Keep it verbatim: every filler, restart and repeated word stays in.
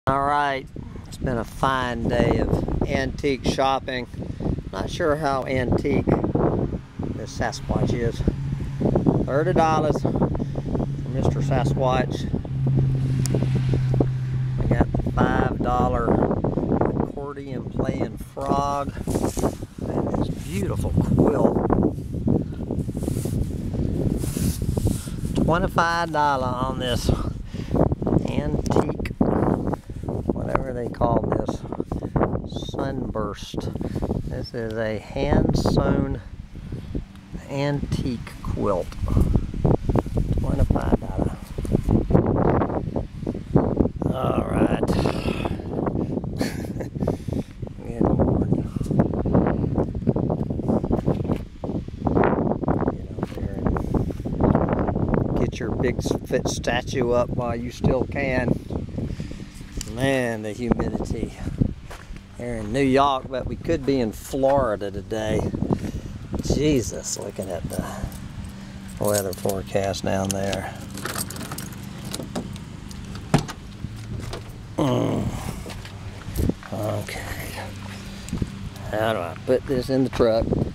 All right, it's been a fine day of antique shopping. Not sure how antique this Sasquatch is. thirty dollars for Mister Sasquatch. We got the five dollar accordion playing frog and this beautiful quilt. twenty-five dollars on this antique, whatever they call this, sunburst. This is a hand-sewn antique quilt. twenty-five dollars. All right. Good morning. Get up there and get your Bigfoot statue up while you still can. Man, the humidity here in New York, but we could be in Florida today. Jesus, looking at the weather forecast down there. Mm. Okay. How do I put this in the truck?